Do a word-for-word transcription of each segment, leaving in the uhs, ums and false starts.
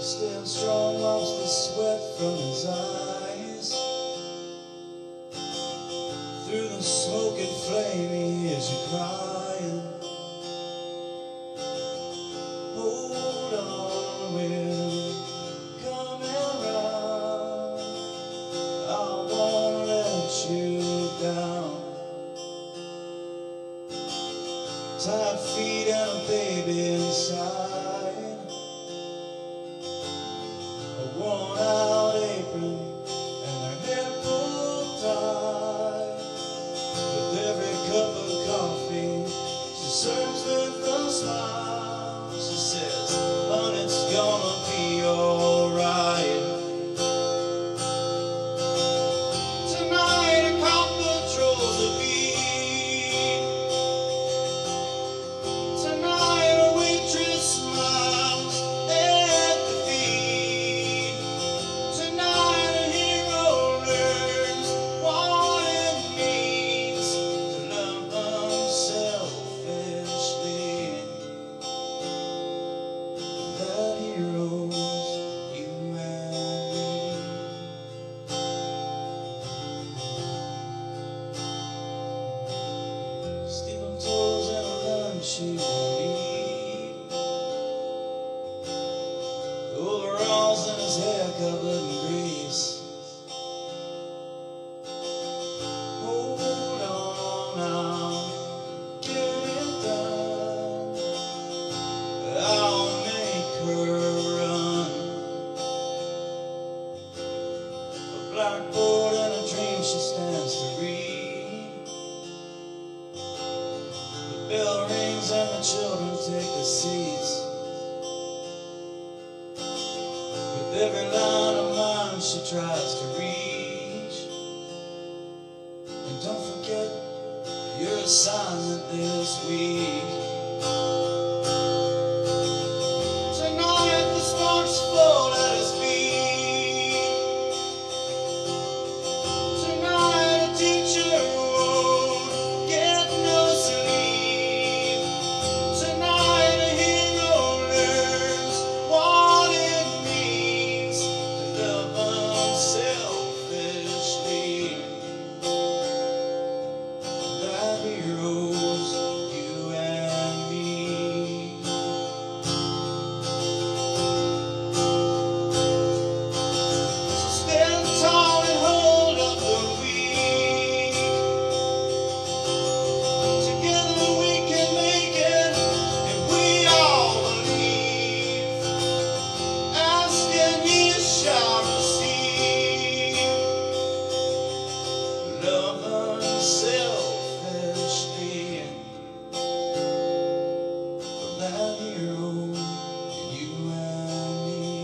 Still strong wipes the sweat from his eyes. Through the smoke and flame he hears you crying. Hold on, we're coming round. I won't let you down. Tired feet and a baby inside. A worn out apron and her hair pulled tight. With every cup of coffee she serves with a smile. She says, "Honey, it's gonna be alright. Tonight a cop patrols the beat. Tonight a waitress smiles at the feet. Tonight a hero learns what it means to love unselfishly. That hero's you and me." Steel toes and a lunch she won't eat. Overalls and his hair covered in grease. Hold on now, get it done. I'll make her run. A blackboard and a dream she stands to read. The bell rings and the children take the seats. With every line of mine she tries to reach. And don't forget your assignment this week. Tonight the sparks fall at his feet. Tonight a teacher won't get no sleep. Tonight a hero learns what it means to love unselfishly. That hero's you and me. So stand tall and hold up the weak. Together we can make it, and we all believe. Ask and ye shall receive. Love unselfishly. From that hero in you and me.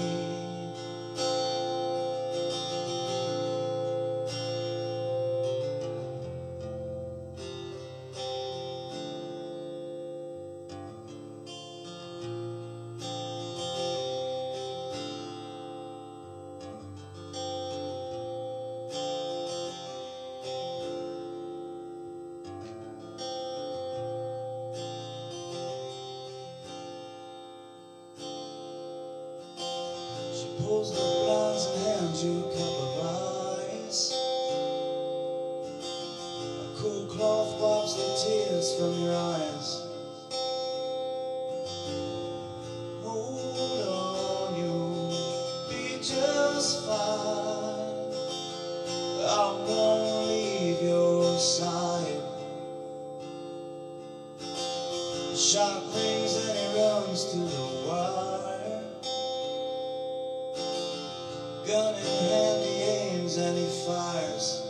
She pulls the blinds and hands you a cup of ice. A cool cloth wipes the tears from your eyes. Hold on, you'll be just fine. I won't leave your side. The shot rings and he runs to the wire. Gun in hand he aims and he fires.